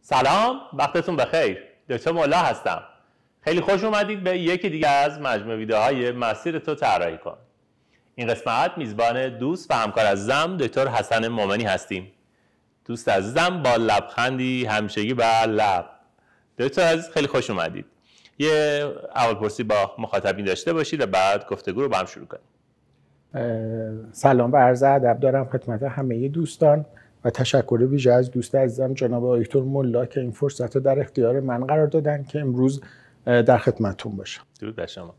سلام، وقتتون بخیر. دکتر مولا هستم. خیلی خوش اومدید به یکی دیگه از مجموعه ویدیوهای مسیر تو طراحی کن. این قسمت میزبان دوست و همکار عزیزم دکتر حسن مومنی هستیم. دوست عزیزم با لبخندی همیشگی بر لب. دکتر عزیز خیلی خوش اومدید. یه اولپرسی با مخاطبین داشته باشید و بعد گفتگو رو با هم شروع کنیم. سلام و عرض ادب دارم خدمت همه دوستان و تشکر ویژه از دوست عزیزم جناب دکتر مولا که این فرصت رو در اختیار من قرار دادن که امروز در خدمتتون باشم. درود بر شما.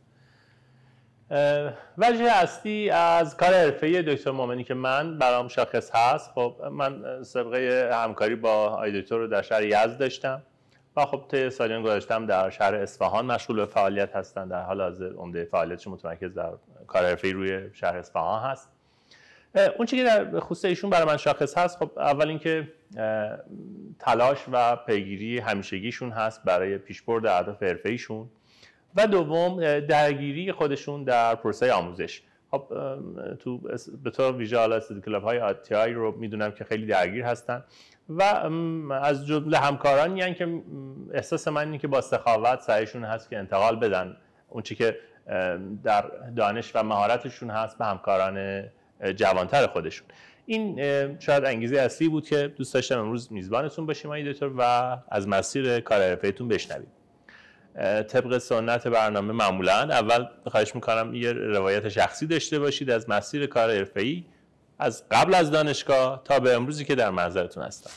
وجه اصلی از کار حرفه‌ای دکتر مومنی که من برام شاخص هست، خب من سابقه همکاری با آقای دکتر رو در شهر یزد داشتم و خب طی سالیان گذشتم در شهر اصفهان مشغول به فعالیت هستم. در حال حاضر عمده فعالیتش متمرکز در کار حرفه‌ای روی شهر اصفهان هست. اون چیزی که در خصوص ایشون برای من شاخص هست، خب اول اینکه تلاش و پیگیری همیشگیشون هست برای پیشبرد اهداف حرفه‌ایشون و دوم درگیری خودشون در پروسه آموزش. خب به طور ویژه حالا استادی کلاب های آتی رو میدونم که خیلی درگیر هستن و از جمله همکارانی هستن که احساس من اینه که با سخاوت سعیشون هست که انتقال بدن اون چیزی که در دانش و مهارتشون هست به همکاران جوانتر خودشون. این شاید انگیزه اصلی بود که دوست داشتم امروز میزبانتون باشیم آقای دکتر و از مسیر کار حرفه‌ایتون بشنویم. طبق سنت برنامه معمولا اول خواهش میکنم یه روایت شخصی داشته باشید از مسیر کار حرفه‌ای از قبل از دانشگاه تا به امروزی که در محضرتون هستم.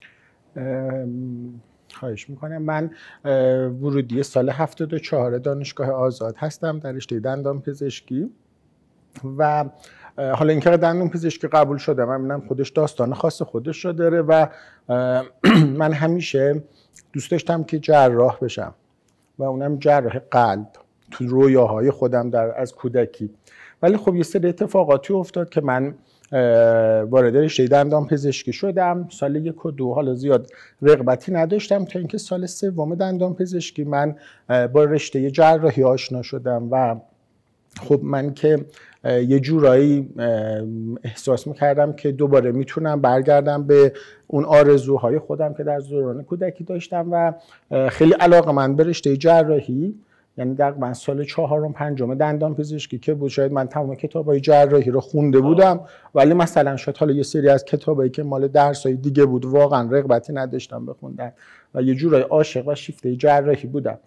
خواهش میکنم. من ورودی سال 74 دانشگاه آزاد هستم در رشته دندان پزشکی و حالا اینکه دندون پزشکی قبول شدم من خودش داستان خاص خودش رو داره و من همیشه دوست داشتم که جراح بشم و اونم جراح قلب تو رویاهای خودم از کودکی. ولی خب یه سری اتفاقاتی افتاد که من وارد رشته دندان پزشکی شدم. سال 1 و 2 حالا زیاد رغبتی نداشتم تا اینکه سال 3 دندان پزشکی من با رشته جراحی آشنا شدم و خب من که یه جورایی احساس میکردم که دوباره میتونم برگردم به اون آرزوهای خودم که در دوران کودکی داشتم و خیلی علاقه‌مند به رشته جراحی، یعنی تقریبا سال 4 و 5 دندان پزشکی که بود شاید من تمام کتابای جراحی رو خونده بودم ولی مثلا شاید حالا یه سری از کتابایی که مال درسای دیگه بود واقعا رغبتی نداشتم بخوندن و یه جورایی عاشق و شیفته جراحی بودم.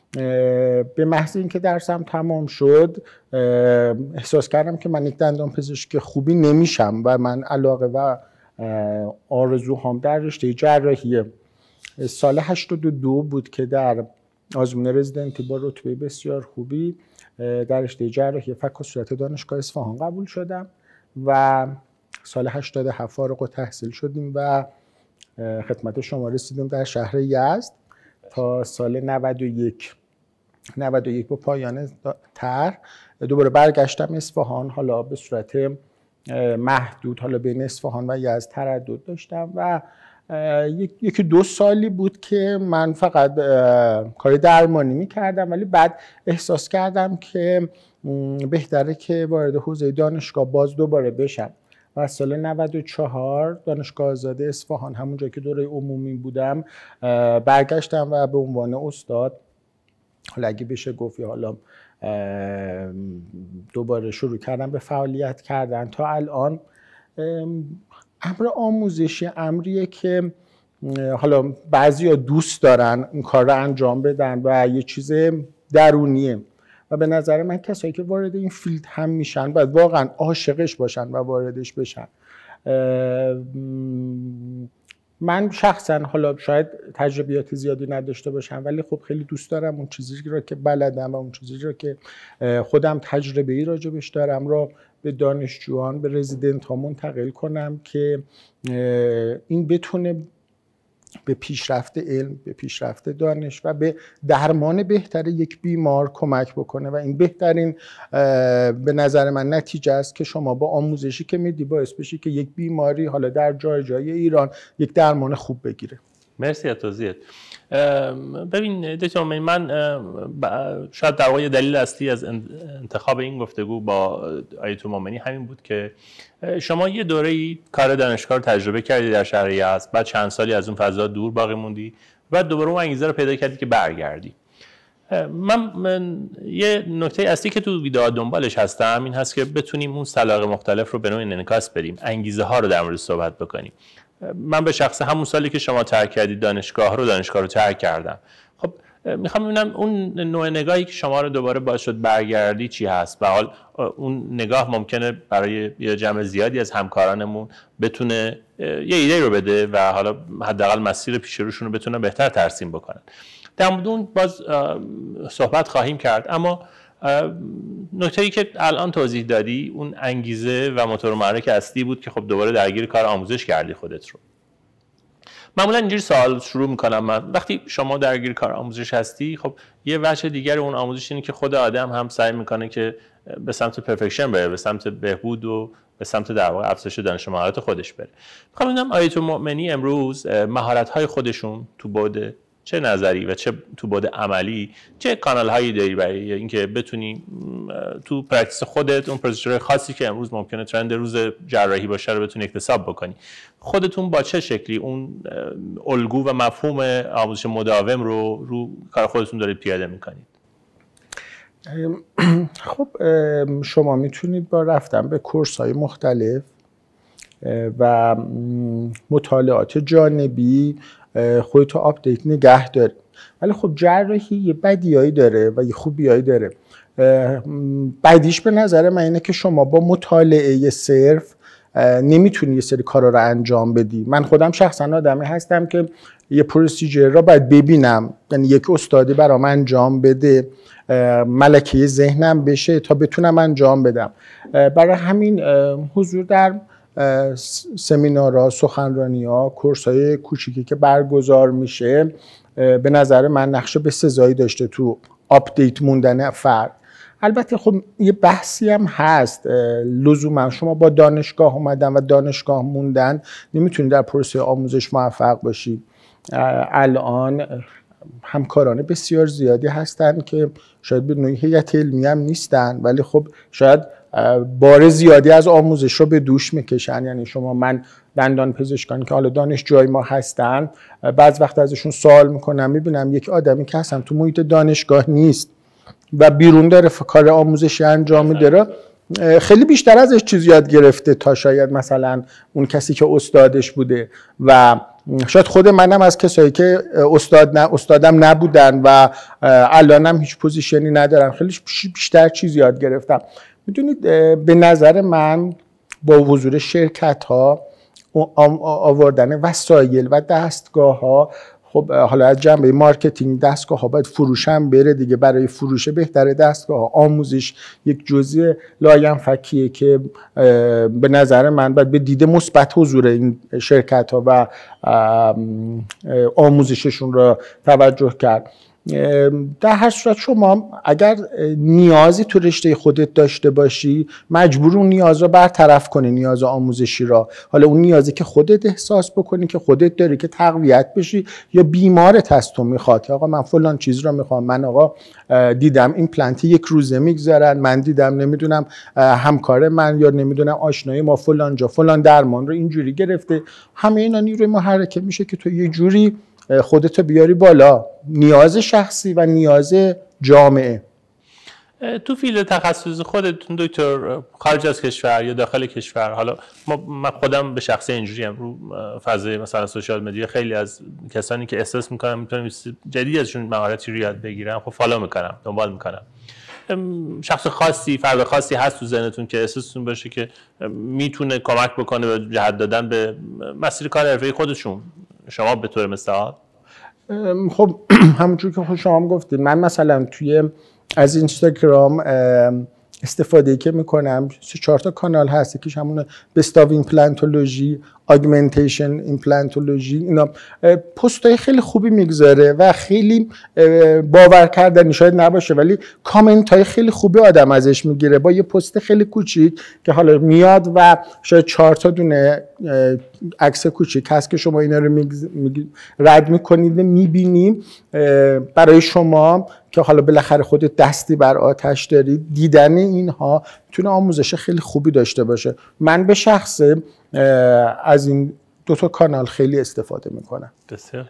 به محض اینکه درسم تمام شد احساس کردم که من یک دندان پزشک خوبی نمیشم و من علاقه و آرزوهام در رشته جراحیه. سال 82 بود که در آزمون رزیدنتی با رتبه بسیار خوبی در رشته جراحی فک و صورت دانشگاه اصفهان قبول شدم و سال 87 فارغ التحصیل شدیم و خدمت شما رسیدیم در شهر یزد تا سال 91 با پایان طرح دوباره برگشتم اصفهان. حالا به صورت محدود حالا بین اصفهان و یزد تردد داشتم و 1-2 سالی بود که من فقط کار درمانی میکردم ولی بعد احساس کردم که بهتره که وارد حوزه دانشگاه باز دوباره بشم و از سال 94 دانشگاه آزاد اصفهان همونجا که دوره عمومی بودم برگشتم و به عنوان استاد حالا اگه بشه گفت حالا دوباره شروع کردم به فعالیت کردن. تا الان امر آموزشی امریه که حالا بعضیا دوست دارن این کار رو انجام بدن و یه چیز درونیه و به نظر من کسایی که وارد این فیلد هم میشن باید واقعا عاشقش باشن و واردش بشن. من شخصا حالا شاید تجربیات زیادی نداشته باشم ولی خب خیلی دوست دارم اون چیزی رو که بلدم و اون چیزی رو که خودم تجربه‌ای راجبش دارم رو به دانشجویان به رزیدنت ها منتقل کنم که این بتونه به پیشرفت علم، به پیشرفت دانش و به درمان بهتر یک بیمار کمک بکنه و این بهترین به نظر من نتیجه است که شما با آموزشی که میدی باعث بشی که یک بیماری حالا در جای ایران یک درمان خوب بگیره. مرسی از توضیحت. ببین دکتر مومنی، من شاید در واقع دلیل اصلی از انتخاب این گفتگو با آیت مومنی همین بود که شما یه دوره‌ای کار دانشگاه رو تجربه کردی در شهر یزد، بعد چند سالی از اون فضا دور باقی موندی، بعد دوباره اون انگیزه رو پیدا کردی که برگردی. من یه نکته اصلی که تو ویدئو دنبالش هستم این هست که بتونیم اون سلاق مختلف رو به نوعی انعکاس بدیم، انگیزه ها رو در مورد صحبت بکنیم. من به شخص همون سالی که شما ترک کردید دانشگاه رو ترک کردم. خب میخوام ببینم اون نوع نگاهی که شما رو دوباره باعث شد برگردی چی هست و حال اون نگاه ممکنه برای یه جمع زیادی از همکارانمون بتونه یه ایده رو بده و حالا حداقل مسیر پیش روشون رو بتونن بهتر ترسیم بکنن. در مورد اون باز صحبت خواهیم کرد، اما نکته‌ای که الان توضیح دادی اون انگیزه و موتور محرک اصلی بود که خب دوباره درگیر کار آموزش کردی خودت رو. معمولا اینجوری سوال شروع میکنم من، وقتی شما درگیر کار آموزش هستی خب یه وجه دیگر اون آموزش اینه که خود آدم هم سعی میکنه که به سمت پرفکشن بره، به سمت بهبود و به سمت در واقع افزایش دانش و مهارت خودش بره. میخوام ببینم آیت مومنی امروز مهارت‌های خودشون تو بعد چه نظری و چه تو بعد عملی چه کانال‌هایی داری برای اینکه بتونی تو پرکتیس خودت اون پروسیجر خاصی که امروز ممکنه ترند روز جراحی باشه رو بتونی اکتساب بکنی؟ خودتون با چه شکلی اون الگو و مفهوم آموزش مداوم رو کار خودتون دارید پیاده میکنید؟ خب شما میتونید با رفتن به کورس‌های مختلف و مطالعات جانبی خودتو آپدیت نگه داری، ولی خب جراحی یه بدیایی داره و یه خوبیایی داره. بدیش به نظر من اینه که شما با مطالعه صرف نمیتونی یه سری کارا رو انجام بدی. من خودم شخصا آدمی هستم که یه پروسیجر را باید ببینم، یعنی یک استادی برام انجام بده، ملکه ذهنم بشه تا بتونم انجام بدم. برای همین حضور در سمینارها، سخنرانی‌ها، کورس‌های کوچیکی که برگزار میشه به نظر من نقش بسزایی داشته تو آپدیت موندن فرد. البته خب یه بحثی هم هست، لزوما شما با دانشگاه اومدن و دانشگاه موندن نمیتونید در پروسه آموزش موفق باشید. الان همکاران بسیار زیادی هستن که شاید به نوعی هیئت علمی هم نیستن، ولی خب شاید بار زیادی از آموزش رو به دوش میکشن. یعنی شما من دندان پزشکان که حالا دانشجوی ما هستن بعض وقت ازشون سوال میکنم، میبینم یک آدمی که اصلا تو محیط دانشگاه نیست و بیرون داره کار آموزشی انجام میده خیلی بیشتر ازش چیز یاد گرفته تا شاید مثلا اون کسی که استادش بوده. و شاید خود منم از کسایی که استادم نبودن و الانم هیچ پوزیشنی ندارم خیلی بیشتر چیز یاد گرفتم. میدونید به نظر من با حضور شرکت ها آوردن وسایل و دستگاه ها، خب حالا از جنبه مارکتینگ دستگاه ها باید فروش هم بره دیگه، برای فروش بهتره دستگاه ها. آموزش یک جزء لاینفکیه که به نظر من باید به دید مثبت حضور این شرکت ها و آموزششون رو توجه کرد. در هر صورت شما اگر نیازی تو رشته خودت داشته باشی مجبور اون نیاز رو برطرف کنی، نیاز آموزشی را. حالا اون نیازی که خودت احساس بکنی که خودت داری که تقویت بشی یا بیمارت هست تو میخواد آقا من فلان چیز رو میخوام، من آقا دیدم این پلنتی یک روزه میگذارن، من دیدم نمیدونم همکار من یا نمیدونم آشنای ما فلان جا فلان درمان رو اینجوری گرفته. همه اینا نیروی محرکه میشه که تو یه جوری خودتو بیاری بالا، نیاز شخصی و نیاز جامعه. تو فیلد تخصص خودتون دکتر، خارج از کشور یا داخل کشور، حالا من خودم به شخصه اینجوری ام رو فضای مثلا سوشال مدیا خیلی از کسانی که احساس میکنم میتونم جدید ازشون مهارتی رو یاد بگیرم خب فالو میکنم، دنبال میکنم. شخص خاصی، فرد خاصی هست تو ذهنتون که احساستون باشه که میتونه کمک بکنه به جهت دادن به مسیر کار حرفه‌ای خودشون، شما به طور مثال؟ خب همونجور که خود شما هم گفتید، من مثلا توی از اینستاگرام استفاده که میکنم 3-4 تا کانال هست. یکیش همون بستاو ایمپلنتولوژی، آگمنتیشن ایمپلنتولوژی، اینا پست‌های خیلی خوبی میگذاره و خیلی باور کردنی شاید نباشه ولی کامنت‌های خیلی خوبی آدم ازش میگیره با یه پست خیلی کوچیک که حالا میاد و شاید 4 تا دونه عکس کوچیک هست که شما اینا رو رد میکنید و میبینید. برای شما که حالا بالاخره خودت دستی بر آتش دارید، دیدن اینها میتونه آموزش خیلی خوبی داشته باشه. من به شخصه از این 2 تا کانال خیلی استفاده میکنم. بسیار.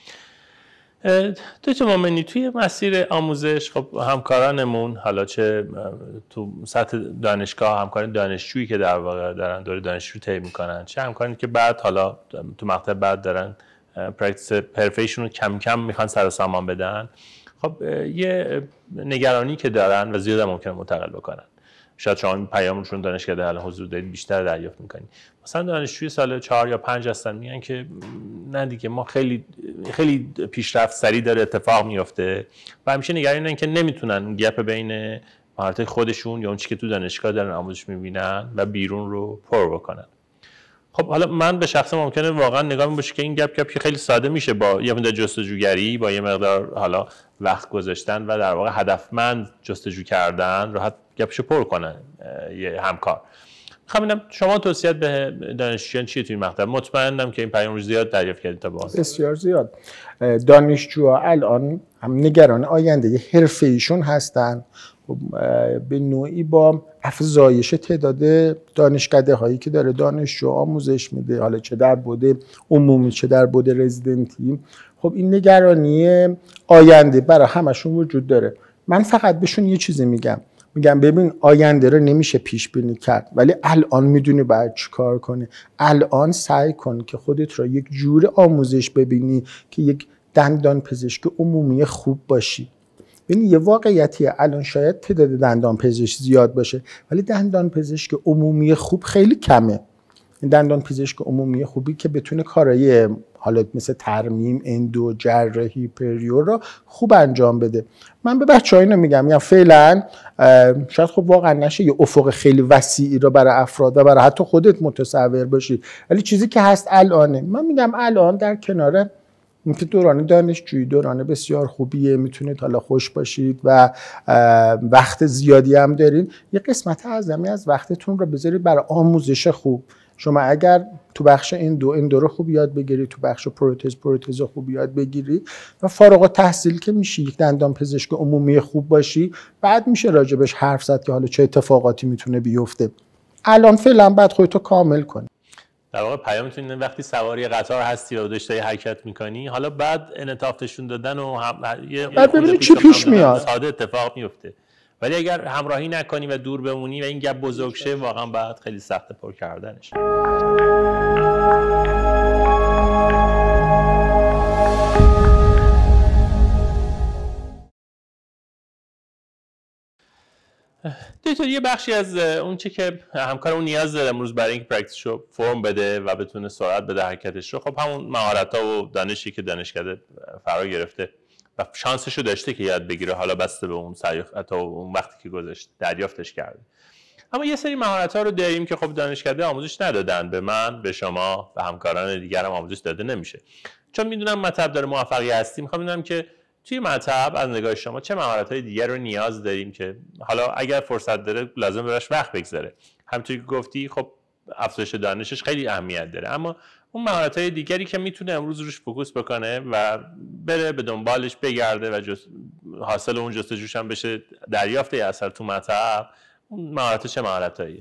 دکتر مومنی، توی مسیر آموزش خب همکارانمون حالا چه تو سطح دانشگاه، همکاران دانشجویی که در واقع دارن دوره دانشجو طی میکنن، چه همکارانی که بعد حالا تو مقطع بعد دارن پرکتیس حرفه‌ایشون رو کم کم میخوان سر و سامان بدن، خب یه نگرانی که دارن و زیاد ممکنه منتقل بکنن. شاید شما این پیامشون دانشکده الان حضور دارید بیشتر دریافت میکنید. مثلا دانشجوی سال 4 یا 5 هستن میگن که نه دیگه ما خیلی پیشرفت سریع داره اتفاق میفته و همیشه نگرانن که نمیتونن گپ بین مهارت خودشون یا اون چیزی که تو دانشگاه دارن آموزش میبینن و بیرون رو پر بکنن. خب حالا من به شخص ممکنه واقعا نگاه باشه که این گپ که خیلی ساده میشه با یه مقدار جستجوگری، با یه مقدار حالا وقت گذاشتن و در واقع هدفمند جستجو کردن راحت گپشو پر کنن یه همکار. میخوام ببینم شما توصیه‌ات به دانشجویان چیه توی این مقطع؟ مطمئنم که این پیام رو زیاد دریافت کردید تا باز. بسیار زیاد. دانشجوها الان هم نگران آینده حرفه‌ایشون هستن، به نوعی با افزایش تعداد دانشکده هایی که داره دانشجو آموزش میده، حالا چه در بعد عمومی چه در بعد رزیدنتی، خب این نگرانی آینده برای همشون وجود داره. من فقط بهشون یه چیزی میگم ببین آینده رو نمیشه پیش بینی کرد، ولی الان میدونی باید چی کار کنی. الان سعی کن که خودت رو یک جور آموزش ببینی که یک دندان پزشک عمومی خوب باشی. ببین یه واقعیتیه، الان شاید تعداد دندان پزشک زیاد باشه ولی دندان پزشک عمومی خوب خیلی کمه. این دندان پزشک عمومی خوبی که بتونه کارهای حالت مثل ترمیم، اندو، جراحی، پریو رو خوب انجام بده. من به بچه‌ها اینو میگم فعلا شاید خب واقعا نشه یه افق خیلی وسیعی رو برای افراد و برای حتی خودت متصور باشی، ولی چیزی که هست الانه. من میگم الان در کنار اینکه دوران دانشجویی دوران بسیار خوبیه، میتونید حالا خوش باشید و وقت زیادی هم دارین، یه قسمت اعظمی از وقتتون رو بذارید برای آموزش خوب. شما اگر تو بخش اندو رو خوب یاد بگیری، تو بخش پروتز خوب یاد بگیری و فارغ التحصیل که میشی یک دندان پزشک عمومی خوب باشی، بعد میشه راجبش حرف زد که حالا چه اتفاقاتی میتونه بیفته. الان فعلا بعد خودتو کامل کنی. در واقع پیامتون اینه وقتی سواری قطار هستی و داشتی حرکت میکنی، حالا بعد انعطاف نشون دادن و بعد ببینید چی پیش میاد، ساده اتفاق میفته. ولی اگر همراهی نکنی و دور بمونی و این گپ بزرگ شه، واقعا بعد خیلی سخت پر کردنش. دکتر یه بخشی از اون چه که همکارمون نیاز داره امروز برای اینکه پرکتیسشو فرم بده و بتونه سرعت بده حرکتش رو، خب همون مهارت‌ها و دانشی که دانشکده فرا گرفته و شانسشو داشته که یاد بگیره، حالا بسته به اون سعی تا اون وقتی که گذاشت دریافتش کرده. اما یه سری مهارت‌ها رو داریم که خب دانشکده آموزش ندادن، به من، به شما، به همکاران دیگرم آموزش داده نمیشه. چون میدونم مطلب داره موفقی هستی، میخوام بدونم که توی مطلب از نگاه شما چه مهارت‌های دیگر رو نیاز داریم که حالا اگر فرصت داره لازم براش وقت بگذاره. همونطوری که گفتی خب افزایش دانشش خیلی اهمیت داره، اما اون مهارت‌های دیگری که میتونه امروز روش فوکوس بکنه و بره به دنبالش بگرده و حاصل اون جستجوش هم بشه دریافت اثر تو مطلب، اون مهارت چه مهارتاییه؟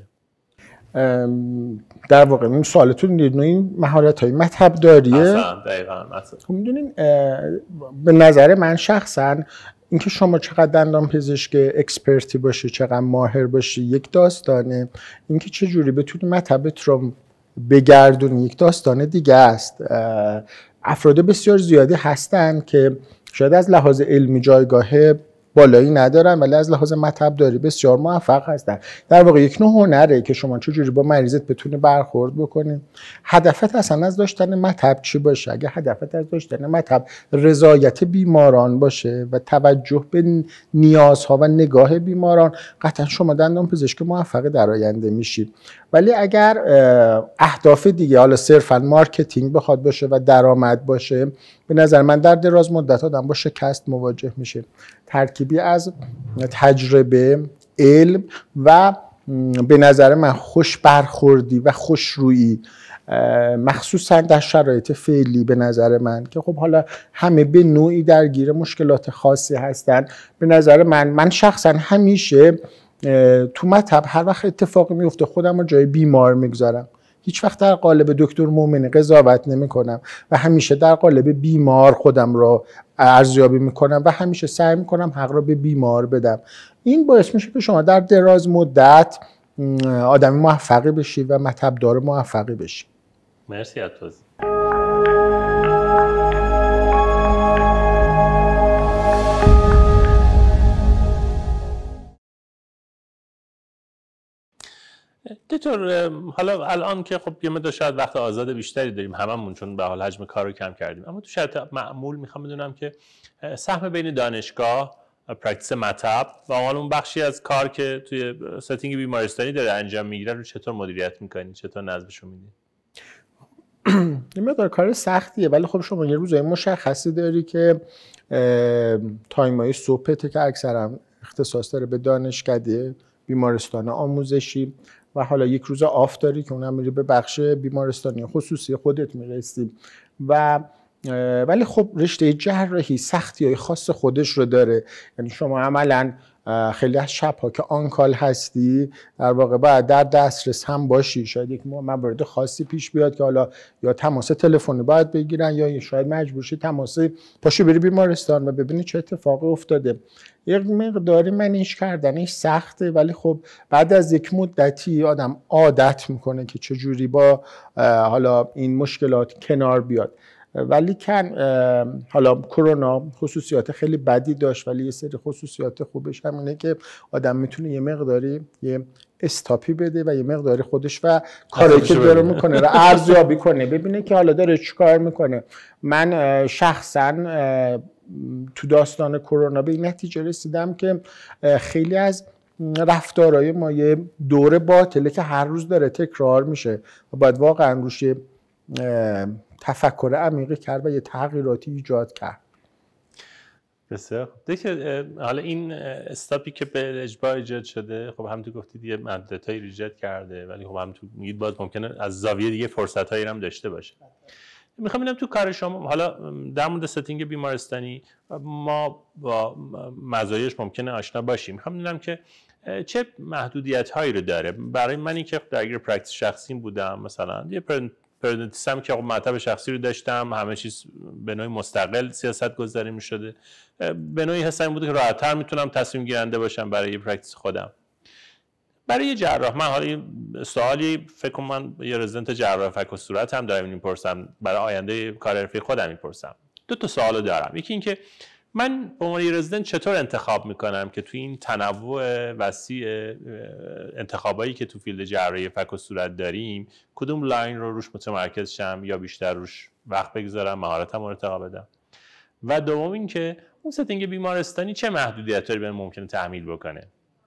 در واقع این سوالتون این مهارت‌های مطلب داریه. دقیقاً. خب می‌دونین به نظر من شخصاً اینکه شما چقدر دندان پزشک اکسپرتی باشی، چقدر ماهر باشی یک داستانه، اینکه چه جوری بتونی مطلبت رو بگردونی یک داستان دیگه است. افراد بسیار زیادی هستن که شاید از لحاظ علمی جایگاه بالایی ندارن ولی از لحاظ مطب داری بسیار موفق هستن. در واقع یک نوع هنره که شما چجوری با مریضت بتونی برخورد بکنی. هدفت اصلا از داشتن مطب چی باشه؟ اگه هدفت از داشتن مطب رضایت بیماران باشه و توجه به نیازها و نگاه بیماران، قطعا شما دندان پزشک موفق در آینده میشید. ولی اگر اهداف دیگه، حالا صرفا مارکتینگ بخواد باشه و درآمد باشه، به نظر من در دراز مدت آدم با شکست مواجه میشه. ترکیبی از تجربه، علم و به نظر من خوش برخوردی و خوشرویی، مخصوصا در شرایط فعلی به نظر من که خب حالا همه به نوعی درگیر مشکلات خاصی هستن، به نظر من شخصا همیشه تو مطب هر وقت اتفاقی میفته خودم رو جای بیمار میگذارم. هیچ وقت در قالب دکتر مومنی قضاوت نمی کنم و همیشه در قالب بیمار خودم رو ارزیابی میکنم و همیشه سعی میکنم حق رو به بیمار بدم. این باعث میشه که شما در دراز مدت آدمی موفقی بشی و مطب‌دار موفقی بشی. مرسی از توضیح. دکتر، حالا الان که خب یه مقدار شاید وقت آزاد بیشتری داریم هممون، چون به حال حجم کار رو کم کردیم، اما تو شرایط معمول میخوام بدونم که سهم بین دانشگاه، پرکتیس مطب و اون بخشی از کار که توی ستینگ بیمارستانی داره انجام میگیره رو چطور مدیریت میکنید؟ چطور نظمشو میدید؟ این مقدار کار سختیه، ولی خب شما یه روزای مشخصی داری که تایمای صبحته که اکثرا اختصاص داره به دانشکده، بیمارستان آموزشی، و حالا یک روز آف داری که اونم میری به بخش بیمارستانی خصوصی خودت میرسی. ولی خب رشته جراحی سختی‌های خاص خودش رو داره. یعنی شما عملاً خیلی از شب‌ها که آنکال هستی در واقع باید در دسترس هم باشی. شاید یک موارد خاصی پیش بیاد که حالا یا تماس تلفنی باید بگیرن یا شاید مجبور شی پاشو بری بیمارستان و ببینی چه اتفاقی افتاده. یک مقداری منیج کردنش سخته، ولی خب بعد از یک مدتی آدم عادت میکنه که چجوری با حالا این مشکلات کنار بیاد. ولی حالا کرونا خصوصیات خیلی بدی داشت، ولی یه سری خصوصیات خوبش هم اینه که آدم میتونه یه مقداری یه استاپی بده و یه مقداری خودش و کاری که داره میکنه رو ارزیابی کنه، ببینه که حالا داره چیکار میکنه. من شخصا تو داستان کرونا به این نتیجه رسیدم که خیلی از رفتارهای ما یه دور باطله که هر روز داره تکرار میشه و باید واقعا روش تفکر عمیقی کرد و یه تغییراتی ایجاد کرد. بسیار دیگه. حالا این استاپی که به اجبار ایجاد شده، خب هم تو گفتید یه محدودیتایی ایجاد کرده، ولی خب هم تو میگید باز ممکنه از زاویه دیگه فرصتایی هم داشته باشه. میخوام ببینم تو کار شما حالا در مورد ستینگ بیمارستانی ما با مزایاش ممکنه آشنا باشیم. میخوام ببینم که چه محدودیت‌هایی رو داره. برای منی که درگیر پرکتیس شخصی بودم، مثلا یه پرودنتیسم که مطب شخصی رو داشتم، همه چیز به نوعی مستقل سیاست گذاری می شده، به نوعی حسن بوده که راحت‌تر میتونم تصمیم گیرنده باشم برای پرکتیس خودم. برای یه جراح، من حالا سوالی فکر کنم من یه رزیدنت جراح فک و صورت هم دارم میپرسم، برای آینده کار حرفی خودم میپرسم. دو تا سوالو دارم. یکی این که من به عنوان رزیدنت چطور انتخاب میکنم که توی این تنوع وسیع انتخابایی که تو فیلد جراحی فک و صورت داریم کدوم لاین رو روش متمرکز شم یا بیشتر روش وقت بگذارم، مهارتم رو ارتقا بدم؟ و دوم این که اون ستینگ بیمارستانی چه محدودیتایی بهم ممکنه تحمیل بکنه؟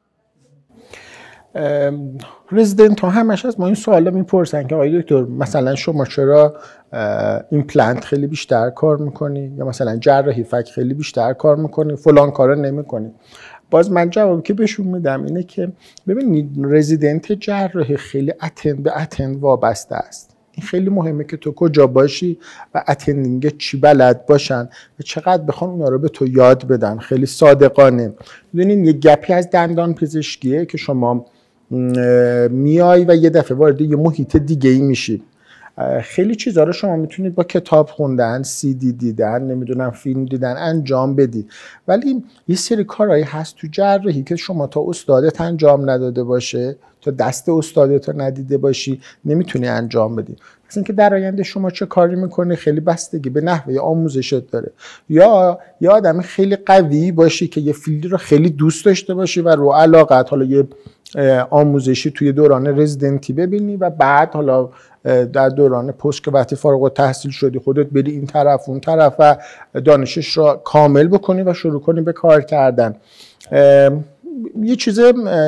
رزیدنت ها همش از ما این سوالا میپرسن که آقای دکتر مثلا شما چرا ایمپلنت خیلی بیشتر کار میکنی یا مثلا جراحی فک خیلی بیشتر کار میکنی، فلان کارا نمیکنی. باز من جوابی که بهشون میدم اینه که ببینید رزیدنت جراحی خیلی اتند به اتند وابسته است. این خیلی مهمه که تو کجا باشی و اتندینگ چی بلد باشن و چقدر بخوان اونا رو به تو یاد بدن. خیلی صادقانه. میدونین یه گپی از دندان پزشکیه که شما میای و یه دفعه وارد یه محیط دیگه ای میشی. خیلی چیزا رو شما میتونید با کتاب خوندن، CD دیدن، نمیدونم فیلم دیدن انجام بدید، ولی یه سری کارهایی هست تو جراحی که شما تا استادت انجام نداده باشه، تا دست استادت رو ندیده باشی نمیتونی انجام بدی. مثلا که در آینده شما چه کاری میکنه خیلی بستگی به نحوه آموزشت داره. یا یه آدم خیلی قوی باشی که یه فیلدی رو خیلی دوست داشته باشی و رو علاقت حالا یه آموزشی توی دوران رزیدنتی ببینی و بعد حالا در دوران پست که وقتی فارغ التحصیل شدی خودت بری این طرف اون طرف و دانشش را کامل بکنی و شروع کنی به کار کردن. یه چیز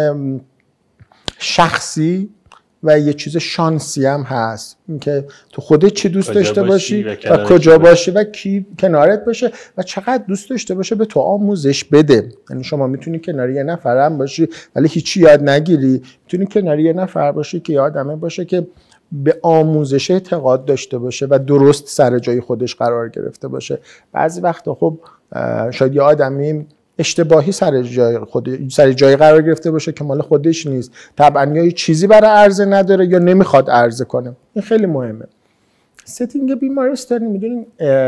شخصی و یه چیز شانسی هم هست، اینکه تو خودت چی دوست داشته باشی و کجا باشی و کی کنارت باشه و چقدر دوست داشته باشه به تو آموزش بده. یعنی شما میتونی کنار یه نفر هم باشی ولی هیچی یاد نگیری، میتونی کنار یه نفر باشی که یه آدمه باشه که به آموزش اعتقاد داشته باشه و درست سر جای خودش قرار گرفته باشه. بعضی وقتا خب شاید یه آدمی اشتباهی سر جای قرار گرفته باشه که مال خودش نیست، طبعا یا چیزی برای عرضه نداره یا نمیخواد عرضه کنه. این خیلی مهمه. ستینگ بیمارستانی میدونین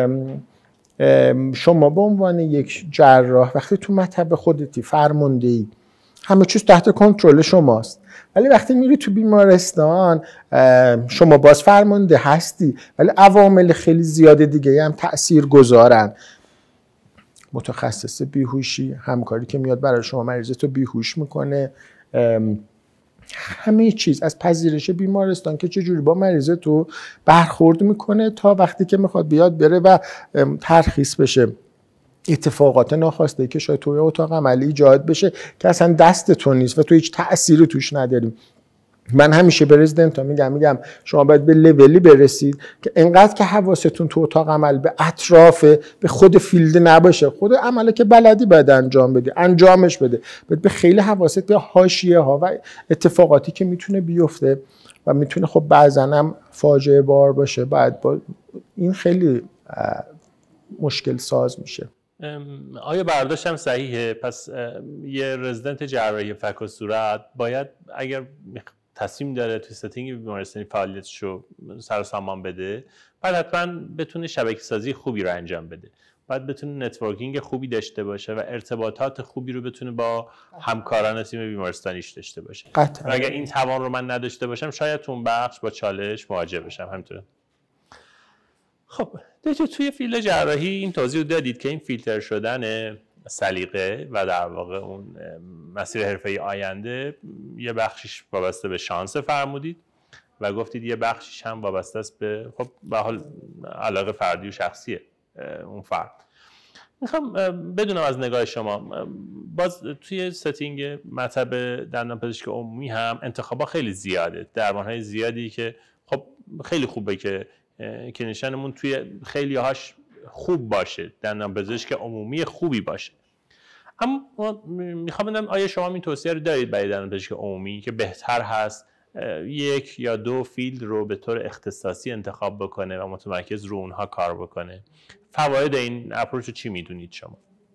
شما به عنوان یک جراح وقتی تو مطب خودتی فرماندهی همه چیز تحت کنترل شماست، ولی وقتی میری تو بیمارستان شما باز فرمانده هستی ولی عوامل خیلی زیاد دیگه هم تأثیر گذارن. متخصص بیهوشی، همکاری که میاد برای شما مریضتو بیهوش میکنه، همه چیز از پذیرش بیمارستان که چجوری با مریضتو برخورد میکنه تا وقتی که میخواد بیاد بره و ترخیص بشه، اتفاقات ناخواسته که شاید توی اتاق عملی ایجاد بشه که اصلا دست تو نیست و تو هیچ تأثیری توش نداریم. من همیشه به رزیدنتا میگم شما باید به لولی برسید که انقدر که حواستون تو اتاق عمل به اطراف به خود فیلد نباشه، خود عمله که بلدی باید انجام بدی انجامش بده، باید به خیلی حواست به حاشیه ها و اتفاقاتی که میتونه بیفته و میتونه خب بعضا هم فاجعه بار باشه، بعد با این خیلی مشکل ساز میشه. آیا برداشتم صحیحه؟ پس یه رزیدنت جراحی فک و صورت باید اگر تصمیم داره توی ستینگ بیمارستانی فعالیتشو سر و سامان بده، بعد حتما بتونه شبکه سازی خوبی رو انجام بده، بعد بتونه نتورکینگ خوبی داشته باشه و ارتباطات خوبی رو بتونه با همکاران تیم بیمارستانیش داشته باشه. قطعا. اگر این توان رو من نداشته باشم شاید تو اون بخش با چالش مواجه بشم. همینطوره. خب توی فیلد جراحی این توضیح دادید که این فیلتر شدن سلیقه و در واقع اون مسیر حرفه‌ای آینده یه بخشش وابسته به شانس فرمودید و گفتید یه بخشش هم وابسته است به خب به حال علاقه فردی و شخصیه اون فرد. میخوام بدونم از نگاه شما، باز توی ستینگ مطب دندانپزشکی عمومی هم انتخابا خیلی زیاده، درمانهای زیادی که خب خیلی خوبه که کلینیشنمون توی خیلی هاش خوب باشه، دندانپزشک عمومی خوبی باشه. اما میخوام بدونم آیا شما این توصیه رو دارید برای دندانپزشک عمومی که بهتر هست یک یا دو فیلد رو به طور اختصاصی انتخاب بکنه و متمرکز رو اونها کار بکنه؟ فواید این اپروچ رو چی میدونید شما؟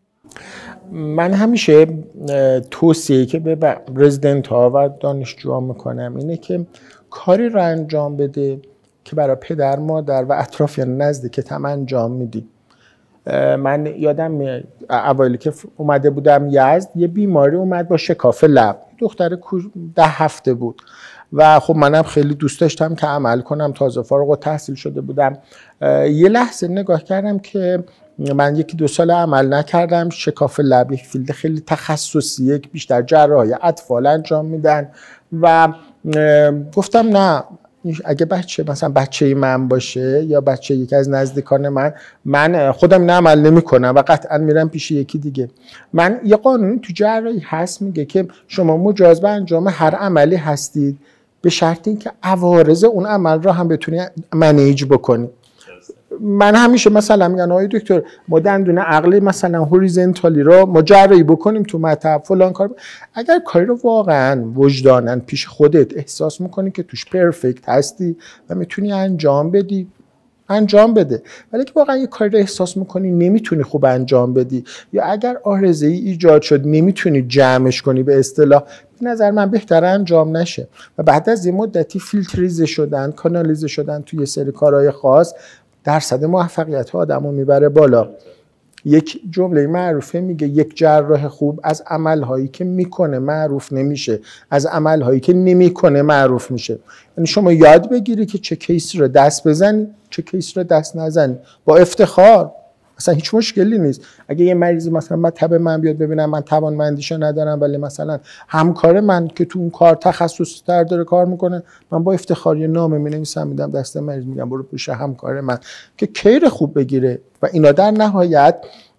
من همیشه توصیه که به رزیدنت ها و دانشجوها میکنم اینه که کاری رو انجام بده که برای پدر مادر و اطرافیان نزدیکت هم انجام میدی. من یادم اوایلی که اومده بودم یزد یه بیماری اومد با شکاف لب، دختر 10 هفته بود و خب منم خیلی دوست داشتم که عمل کنم، تازه فارغ التحصیل شده بودم. یه لحظه نگاه کردم که من 1-2 سال عمل نکردم، شکاف لب یک فیلد خیلی تخصصیه که بیشتر جراحی اطفال انجام میدن و گفتم نه، اگه مثلا بچه من باشه یا بچه یکی از نزدیکان من خودم این عمل نمی کنم و قطعا میرم پیش یکی دیگه. من یه قانونی تو جراحی هست میگه که شما مجاز به انجام هر عملی هستید به شرط اینکه عوارض اون عمل را هم بتونی منیج بکنی. من همیشه مثلا میگن آقای دکتر ما دندون عقلی مثلا هوریزونتالی رو ما جراحی بکنیم تو مطب فلان کار، اگر کاری رو واقعا وجدانن پیش خودت احساس میکنی که توش پرفکت هستی و میتونی انجام بدی، انجام بده. ولی که واقعا یه کاری رو احساس میکنی نمیتونی خوب انجام بدی، یا اگر آرزه‌ای ایجاد شد نمیتونی جمعش کنی، به اصطلاح به نظر من بهتره انجام نشه. و بعد از یه مدتی فیلتریزه شدن، کانالیزه شدن توی یه سری کارهای خاص، درصد موفقیت آدمو میبره بالا. یک جمله معروفه میگه یک جراح خوب از عملهایی که میکنه معروف نمیشه، از عملهایی که نمیکنه معروف میشه. یعنی شما یاد بگیری که چه کیسی رو دست بزنی، چه کیسی رو دست نزنی، با افتخار، اصلا هیچ مشکلی نیست. اگه یه مریضی مثلا مطب من بیاد ببینم من توانمندیشو ندارم، ولی مثلا همکار من که تو اون کار تخصصی تر داره کار میکنه، من با افتخار یه نامه مینویسم میدم دست مریض، میگم برو پیش همکار من که کیر خوب بگیره. و اینا در نهایت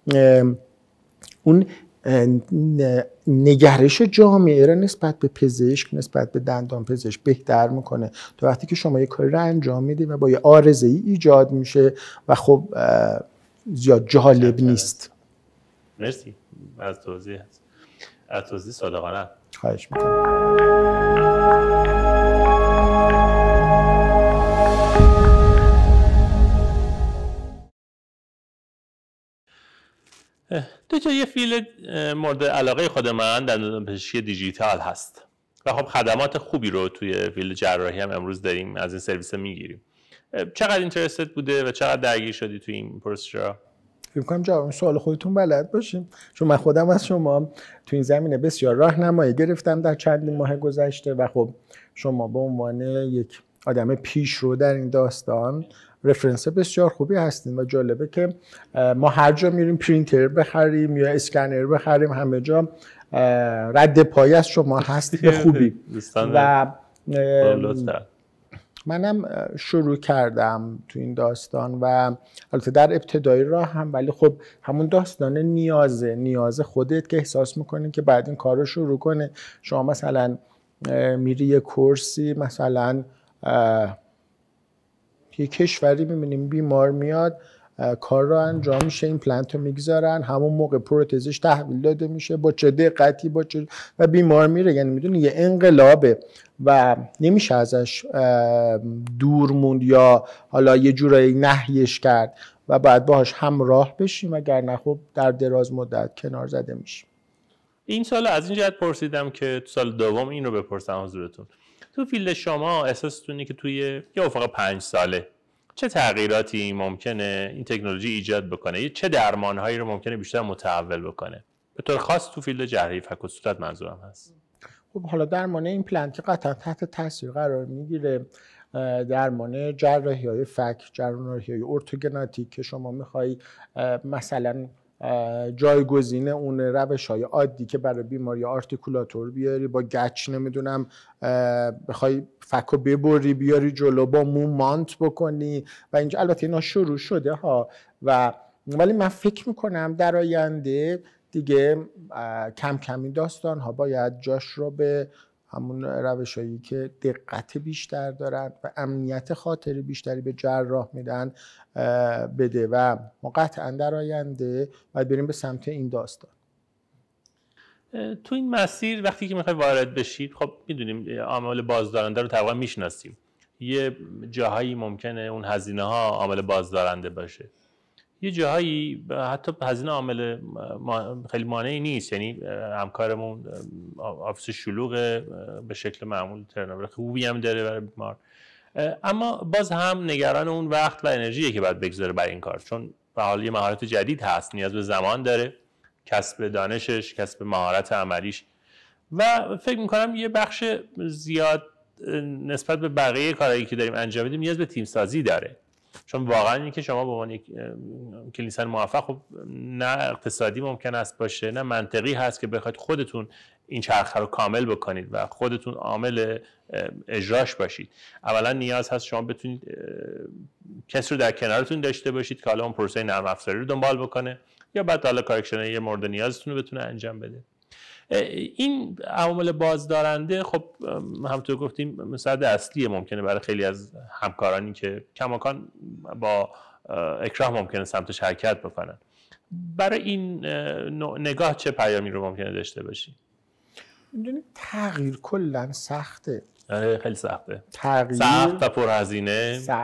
اون نگرش جامعه را نسبت به پزشک، نسبت به دندان پزشک بهتر میکنه. تو وقتی که شما یه کاری رو انجام میدی و با یه آرزه‌ای ایجاد میشه و خب زیاد جالب نیست. مرسی از توضیح صادقانه. خواهش میکنم. دکتر، یه فیلد مورد علاقه خود من دندانپزشکی دیجیتال هست و خب خدمات خوبی رو توی فیلد جراحی هم امروز داریم، از این سرویس میگیریم. چقدر اینترستد بوده و چقدر درگیر شدی توی این پروسه؟ فکر کنم جواب سوال خودتون بلد باشیم، چون من خودم از شما تو این زمینه بسیار راهنمایی گرفتم در چندین ماه گذشته و خب شما به عنوان یک آدم پیشرو در این داستان رفرنس بسیار خوبی هستین. و جالبه که ما هر جا میریم پرینتر بخریم یا اسکنر بخریم، همه جا رد پای از شما هست به خوبی. و منم شروع کردم تو این داستان و البته در ابتدای راه هم، ولی خب همون داستان نیاز خودت که احساس میکنی که بعد این کار رو شروع کنه. شما مثلا میری یه کورسی، مثلا یه کشوری میبینیم بیمار میاد، کار رو انجام میشه، این پلنت رو میگذارن، همون موقع پروتزش تحویل داده میشه با چه دقتی و بیمار میره. یعنی میدونی یه انقلابه و نمیشه ازش دور موند یا حالا یه جورایی نهیش کرد و بعد باهاش همراه بشیم، اگر نه خب در دراز مدت کنار زده میشیم. این سال از این جهت پرسیدم که تو سال دوم این رو بپرسم حضورتون، تو فیلد شما احساستونی که توی یه افق 5 ساله چه تغییراتی ممکنه این تکنولوژی ایجاد بکنه؟ چه درمانهایی رو ممکنه بیشتر متحول بکنه؟ به طور خاص تو فیلد جراحی فک و صورت منظورم هست. خب حالا درمان این پلنت که قطعا تحت تاثیر قرار میگیره، درمان جراحی‌های فک، جراحی‌های ارتوگناتیک که شما میخوای مثلا جایگزین اون روش‌های عادی که برای بیماری آرتیکولاتور بیاری با گچ، نمیدونم بخوای فکو ببری بیاری جلو با مو مانت بکنی و اینجا البته اینا شروع شده ها، و ولی من فکر میکنم در آینده دیگه کم کم این داستان ها باید جاش رو به همون روشایی که دقت بیشتر دارن و امنیت خاطری بیشتری به جراح میدن بده و ما قطعا در آینده باید بریم به سمت این داستان. تو این مسیر وقتی که میخوای وارد بشید، خب میدونیم عامل بازدارنده رو تقریبا میشناسیم. یه جاهایی ممکنه اون هزینه ها عامل بازدارنده باشه، یه جاهایی حتی هزینه عامل خیلی مانعی نیست، یعنی همکارمون آفیس شلوغ به شکل معمول، ترناور خوبی هم داره برای بیمار، اما باز هم نگران اون وقت و انرژیه که باید بگذاره برای این کار، چون به حال یه مهارت جدید هست، نیاز به زمان داره، کسب دانشش، کسب مهارت عملیش، و فکر میکنم یه بخش زیاد نسبت به بقیه کارهایی که داریم انجام میدیم نیاز به تیم سازی داره، چون واقعا این که شما به عنوان یک کلینیسن موفق خب نه اقتصادی ممکن است باشه، نه منطقی هست که بخواید خودتون این چرخه رو کامل بکنید و خودتون عامل اجراش باشید. اولا نیاز هست شما بتونید کسی رو در کنارتون داشته باشید که حالا اون پروسه نرم افزاری رو دنبال بکنه یا بعد حالا کارکشن یه مورد نیازتون رو بتونه انجام بده. این عوامل بازدارنده خب همونطور گفتیم مساعد اصلی ممکنه برای خیلی از همکارانی که کماکان با اکراه ممکنه سمتش حرکت بکنن. برای این نگاه چه پیامی رو ممکنه داشته باشی؟ میدونی تغییر کلا سخته. آره خیلی سخته. تغییر سخت و پرهزینه. سخت،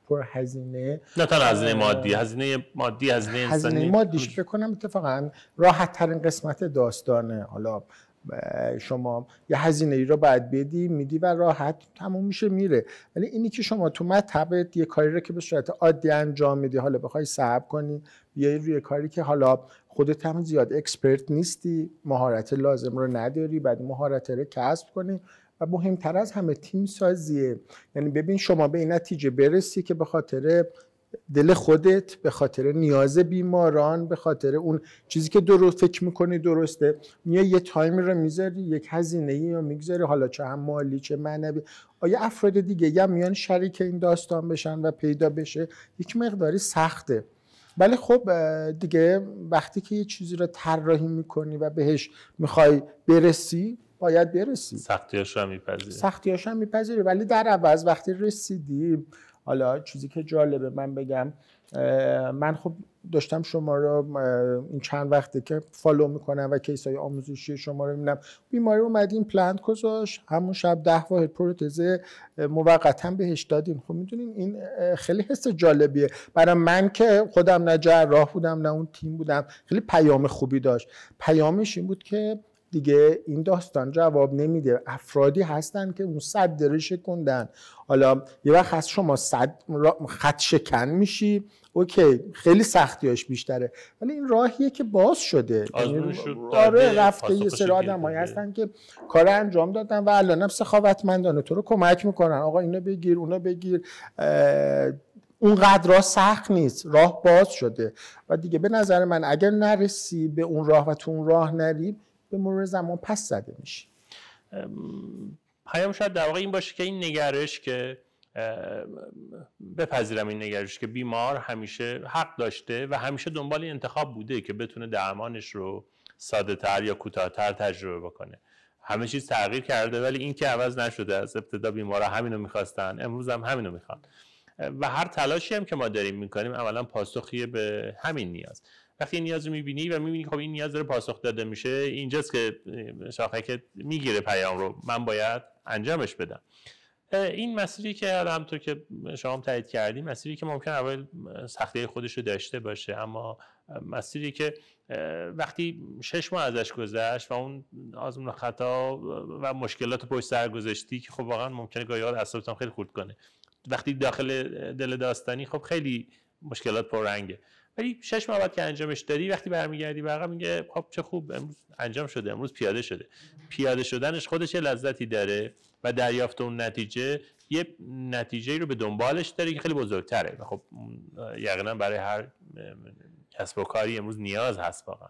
پرهزینه، نه تنها هزینه مادی، هزینه مادی، هزینه انسانی. هزینه مادیش بکنم اتفاقا راحت ترین قسمت داستانه. حالا شما یه هزینه ای رو باید بدی، میدی و راحت تموم میشه میره. ولی اینی که شما تو مطبت یه کاری رو که به صورت عادی انجام میدی، حالا بخوای صبر کنی بیای روی کاری که حالا خودت هم زیاد اکسپرت نیستی، مهارت لازم رو نداری، بعد مهارت رو کسب کنی و مهمتر از همه تیم سازیه. یعنی ببین شما به این نتیجه برسی که به خاطر دل خودت، به خاطر نیاز بیماران، به خاطر اون چیزی که درست فکر میکنی درسته، میای یه تایمی رو میذاری، یک هزینه‌ای رو میگذاری، حالا چه هم مالی چه معنوی. آیا افراد دیگه یا میان شریک این داستان بشن و پیدا بشه؟ یک مقداری سخته. ولی خب دیگه وقتی که یه چیزی رو طراحی میکنی و بهش میخوای برسی، باید برسی. سختیاش هم میپذیری. ولی در عوض وقتی رسیدی، حالا چیزی که جالبه من بگم، من خب داشتم شما رو این چند وقته که فالو میکنم و کیسای آموزشی شما رو میبینم. بیماری اومدین پلنت گذاشت، همون شب 10 واحد پروتز موقتا بهش دادین. خب میدونین این خیلی حس جالبیه برای من که خودم نه جراح بودم نه اون تیم بودم. خیلی پیام خوبی داشت. پیامش این بود که دیگه این داستان جواب نمیده. افرادی هستن که اون صد درش کندن. حالا یه وقت از شما خط شکن میشی، اوکی خیلی سختیاش بیشتره، ولی این راهیه که باز شده. آره رفته. یه سری آدمایی هستن که کار انجام دادن و الانم سخاوتمندانه تو رو کمک میکنن، آقا اینو بگیر اونو بگیر. اونقدر راه سخت نیست، راه باز شده و دیگه به نظر من اگر نرسی به اون راه و تو اون راه نری، به مرور زمان پس زده میشی. پیام شاید در واقع این باشه که این نگرش که بپذیرم، این نگرش که بیمار همیشه حق داشته و همیشه دنبال این انتخاب بوده که بتونه درمانش رو ساده تر یا کوتاه‌تر تجربه بکنه. همه چیز تغییر کرده ولی این که عوض نشده. از ابتدا بیمارا همینو میخواستن، امروز هم همینو میخوان و هر تلاشی هم که ما داریم میکنیم عملا پاسخیه به همین نیاز. وقتی این نیاز رو میبینی و میبینی خب این نیاز داره پاسخ داده میشه، اینجاست که شاخه که میگیره پیام رو من باید انجامش بدم. این مسیری که همونطور که شما هم تایید کردیم، مسیری که ممکن اول سختی خودش رو داشته باشه، اما مسیری که وقتی 6 ماه ازش گذشت و اون آزمون خطا و مشکلات پشت سر گذاشتی که خب واقعا ممکنه گاهی اعصابتون خیلی خورد کنه. وقتی داخل دل داستانی خب خیلی مشکلات پررنگه، ولی 6 ماه بعد که انجامش دادی، وقتی برمیگردی برقا میگه خب چه خوب امروز انجام شده، امروز پیاده شده. پیاده شدنش خودش یه لذتی داره و دریافت اون نتیجه یه نتیجه‌ای رو به دنبالش داره که خیلی بزرگتره و خب یقینا برای هر کسب و کاری امروز نیاز هست واقعا.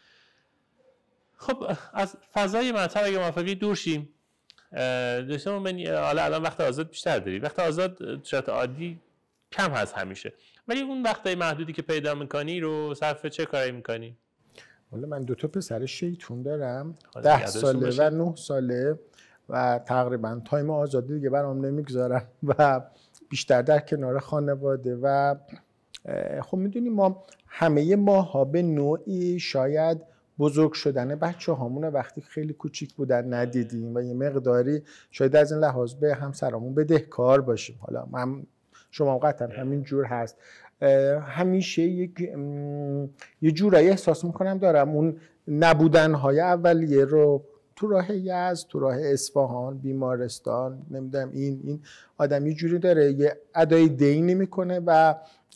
خب از فضای مطلب اگه موافقی دور شیم. دکتر مومنی، حالا الان وقت آزاد بیشتر داری. وقت آزاد صورت عادی کم هست همیشه، ولی اون وقتای محدودی که پیدا میکنی رو صرف چه کاری میکنی؟ والا من 2 تا پسر شیطون دارم، 10 ساله و 9 ساله و تقریبا تایم آزادی دیگه برام نمیگذارم و بیشتر در کنار خانواده. و خب میدونیم ما همه ماها به نوعی شاید بزرگ شدن بچه هامون وقتی خیلی کوچیک بودن ندیدیم و یه مقداری شاید از این لحاظ به همسرامون بدهکار باشیم. حالا من شما قطعا همین جور هست. همیشه یه جورایی احساس میکنم دارم اون نبودنهای اولیه رو تو راه یزد، تو راه اصفهان، بیمارستان، نمیدونم این آدم یه جوری داره یه ادای دینی میکنه و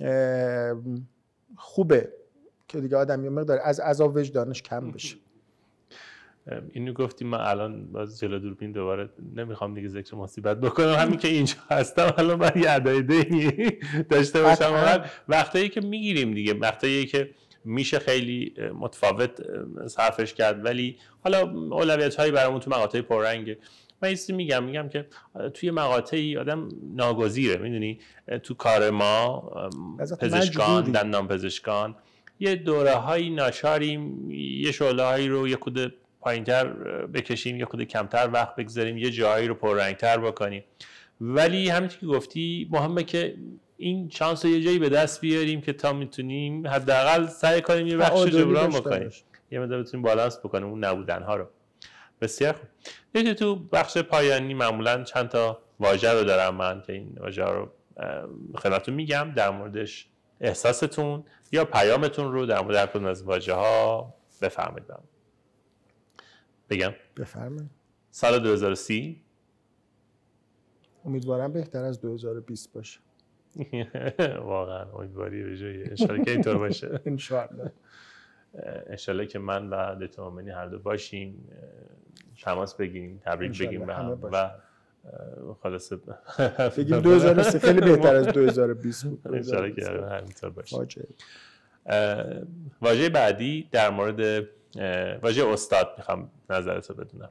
خوبه که دیگه آدم یه مقدار از عذاب وجدانش کم بشه. اینو گفتیم، من الان باز جلو دوربین دوباره نمیخوام دیگه ذکر مصیبت بکنم، همین که اینجا هستم الان باید یه ادای دینی داشته باشم. وقتایی که میگیریم دیگه، وقتایی که میشه خیلی متفاوت صرفش کرد، ولی حالا اولویت‌هایی برامون تو مقاطع پررنگه. من ایستی میگم که توی مقاطعی آدم ناگزیره، میدونی تو کار ما پزشکان، دندان پزشکان یه دوره‌های ناچاریم یه شعله‌هایی رو یه خود پایین‌تر بکشیم، یه خود کمتر وقت بگذاریم، یه جایی رو پررنگ‌تر بکنیم. ولی همینطور که گفتی مهمه که این شانس رو یه جایی به دست بیاریم که تا میتونیم حداقل سعی کنیم یه بخش جبران بکنیم، یه مقدار بتونیم بالانس بکنیم اون نبودن‌ها رو. بسیار خوب. تو بخش پایانی معمولاً چند تا واژه رو دارم من که این واژه رو خدمتتون میگم در موردش احساستون یا پیامتون رو در مورد هر کدوم از واژه‌ها بفرمایید. بگم بفرمایید. سال 2030 امیدوارم بهتر از 2020 باشه. واقعا امیدواری به جای انشالله که اینطور باشه. انشالله. انشالله که من و دکتر مومنی هر دو باشیم، تماس بگیریم، تبریک بگیم به هم و خلاص بگیم 2030 خیلی بهتر از 2020 بود. انشالله که همینطور باشه. واژه بعدی در مورد واژه استاد میخوام نظرتو بدونم.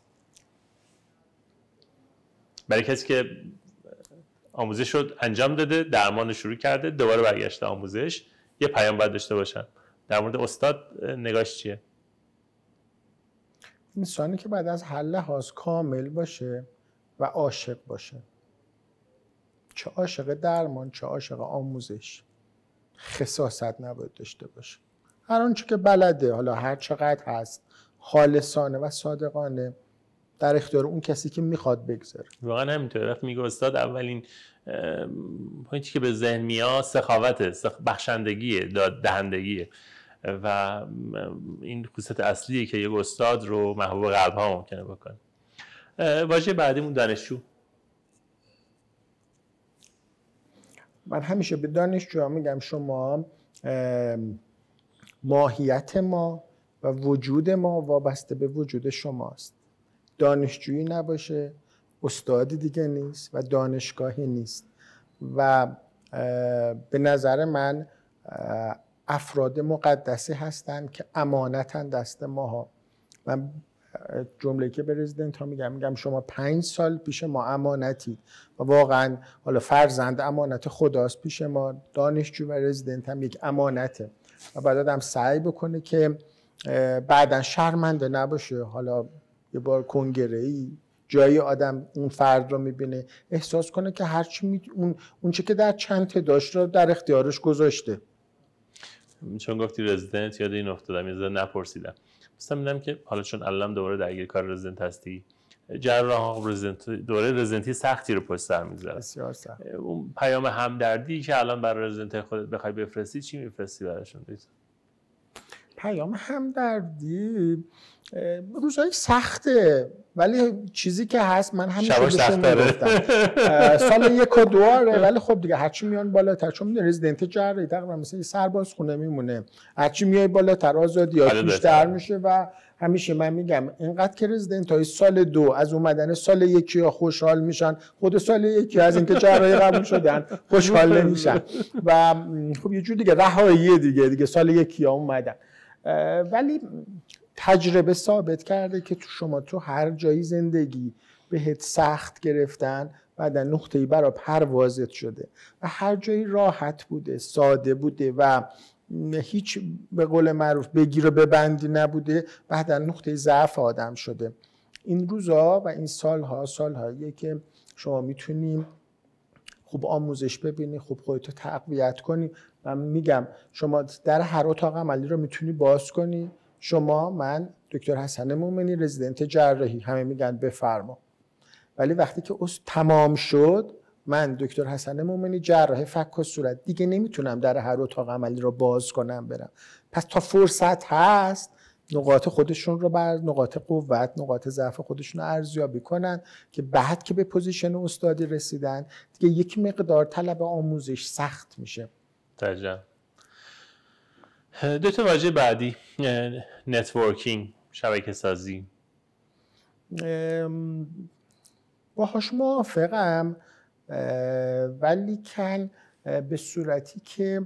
برای کسی که آموزش رو انجام داده، درمان شروع کرده، دوباره برگشته آموزش، یه پیام باید داشته باشن. در مورد استاد نگاهش چیه؟ انسانی که بعد از هر لحاظ کامل باشه و عاشق باشه. چه عاشق درمان، چه عاشق آموزش. خساست نباید داشته باشه. هر آنچه که بلده، حالا هر چقدر هست، خالصانه و صادقانه در اختیار اون کسی که میخواد بگذاره. واقعا همینطوره. وقتی میگه استاد، اولین پوینتی که به ذهن میاد سخاوته، بخشندگیه، داد دهندگیه و این خصوصیت اصلیه که یک استاد رو محبوب قلب‌ها ممکنه بکنه. واژه بعدیمون دانشجو. من همیشه به دانشجوها میگم شما ماهیت ما و وجود ما وابسته به وجود شماست. دانشجویی نباشه، استادی دیگه نیست و دانشگاهی نیست. و به نظر من افراد مقدسی هستن که امانتن دست ماها. من جمله که به رزیدنت ها میگم شما 5 سال پیش ما امانتید و واقعا حالا فرزند امانت خداست پیش ما. دانشجو و رزیدنت هم یک امانته و باید آدم سعی بکنه که بعداً شرمنده نباشه. حالا یه بار کنگره‌ای جایی آدم اون فرد رو میبینه احساس کنه که هرچی اون چه که در چند داشت رو در اختیارش گذاشته. چون گفتی رزیدنت یاد این افتادم، یه ذره نپرسیدم. مثلا میدم که حالا چون الان دوباره درگیر کار رزیدنت هستی، جراح دوره رزیدنتی سختی رو پشت سر میذاره. بسیار سخت. اون پیام همدردی که الان برای رزیدنت خودت بخوای بفرستی، چی میفرستی براشون؟ پیام همدردی روزای سخته، ولی چیزی که هست من همیشه بهشون میگفتم سال 1 و 2 ولی خب دیگه هرچی میان بالاتر، چون میدونی رزیدنت جراحی تقریبا مثل یه سربازخونه میمونه، هرچی میای بالاتر آزادیات بیشتر میشه و همیشه من میگم اینقدر که رزیدنت های سال 2 از اومدن سال 1 یا خوشحال میشن، خود سال 1 از اینکه جراحی قبول شدن خوشحال نمیشن و خب یه جور دیگه رهایی دیگه سال 1 یا اومدن. ولی تجربه ثابت کرده که شما تو هر جایی زندگی بهت سخت گرفتن، بعد نقطه‌ای برای پروازت شده و هر جایی راحت بوده، ساده بوده و هیچ به قول معروف بگیر و ببندی نبوده، بعد نقطه ضعف آدم شده. این روزا و این سالهاییه که شما میتونیم خوب آموزش ببینی، خوب خودتو تقویت کنی. من میگم شما در هر اتاق عملی رو میتونی باز کنی. شما، من، دکتر حسن مومنی رزیدنت جراحی، همه میگن بفرما، ولی وقتی که تمام شد من دکتر حسن مومنی جراح فک و صورت دیگه نمیتونم در هر اتاق عملی رو باز کنم برم. پس تا فرصت هست نقاط خودشون رو بر نقاط قوت، نقاط ضعف خودشون رو ارزیابی کنن که بعد که به پوزیشن استادی رسیدن دیگه یک مقدار طلب آموزش سخت میشه. دقیقاً. دو تا واژه بعدی، نتورکینگ، شبکه سازی. باهاش موافقم، ولی کن به صورتی که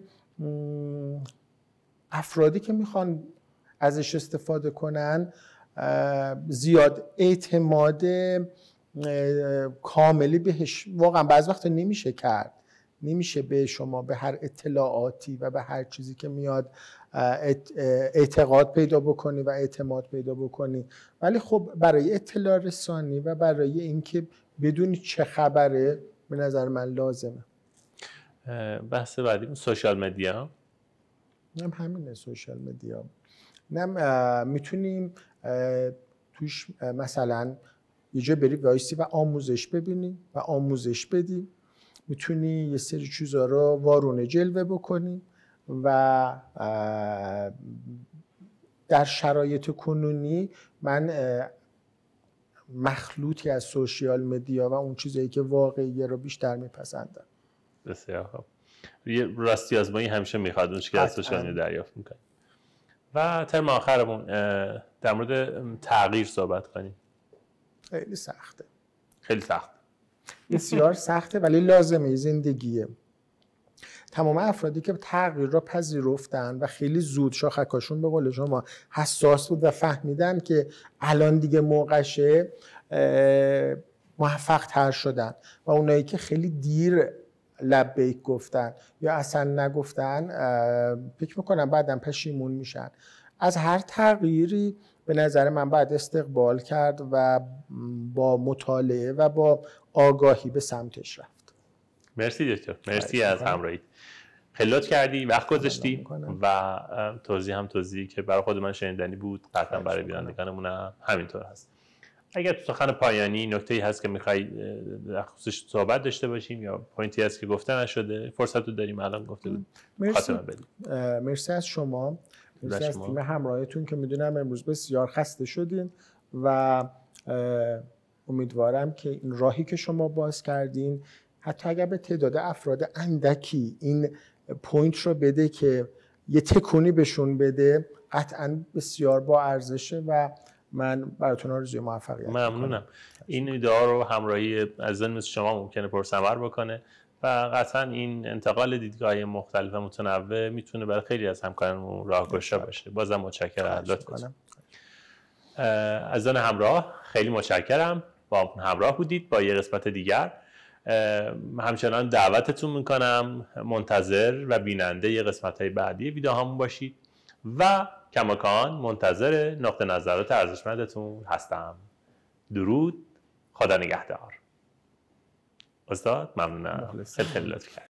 افرادی که میخوان ازش استفاده کنن زیاد اعتماد کاملی بهش واقعا بعض وقت نمیشه کرد. نمیشه به شما به هر اطلاعاتی و به هر چیزی که میاد اعتقاد پیدا بکنی و اعتماد پیدا بکنی، ولی خب برای اطلاع رسانی و برای اینکه بدونی چه خبره به نظر من لازمه. بحث بعدی سوشال مدیا. همینه، سوشال مدیا. میتونیم توش مثلا یه جا بری وایسی و آموزش ببینی و آموزش بدی. میتونی یه سری چیزا رو وارونه جلوه بکنی و در شرایط کنونی من مخلوطی از سوشیال مدیا و اون چیزایی که واقعیه رو بیشتر میپسندم. بسیار خوب. یه راستی آزمایی همیشه میخواد اون چیزی که از سوشیال مدیا دریافت میکنی. و ترم آخرمون در مورد تغییر صحبت کنیم. خیلی سخته. خیلی سخت. بسیار سخته ولی لازمه زندگیه. تمام افرادی که تغییر را پذیرفتن و خیلی زود شاخکاشون به قول شما حساس بود و فهمیدن که الان دیگه موقعشه، موفق تر شدن و اونایی که خیلی دیر لبیک گفتن یا اصلا نگفتن فکر میکنم بعدم پشیمون میشن. از هر تغییری به نظر من باید استقبال کرد و با مطالعه و با آگاهی به سمتش رفت. مرسی دکتر، مرسی از همراهی. خیلی لطف کردی، وقت گذاشتی و توضیحی که برای خود من شنیدنی بود قطعا برای بینندگانمون هم همینطور هست. اگر تو سخن پایانی نکته‌ای هست که می‌خوای در خصوصش صحبت داشته باشیم یا پوینتی هست که گفته نشده، فرصت رو داریم الان گفته بود. مرسی از شما. مرسی از تیم همراهتون که میدونم امروز بسیار خسته شدین و امیدوارم که این راهی که شما باز کردین حتی اگر به تعداد افراد اندکی این پوینت رو بده که یه تکونی بهشون بده، قطعاً بسیار با ارزشه و من براتون آرزوی موفقیت ممنونم. این ایده ها رو همراهی عزیزان مثل شما ممکنه پرثمر بکنه و قطعاً این انتقال دیدگاه‌های مختلف و متنوع میتونه برای خیلی از همکارانمون راهگشا باشه. بازم متشکرم لطفاً. عزیزان همراه خیلی متشکرم با همراه بودید با یه قسمت دیگر. همچنان دعوتتون میکنم منتظر و بیننده یه قسمت‌های بعدی ویدیو همون باشید و کماکان منتظر نقطه نظرات ارزشمندتون هستم. درود، خدا نگهدار. استاد ممنونم. خیلی لطف کردید.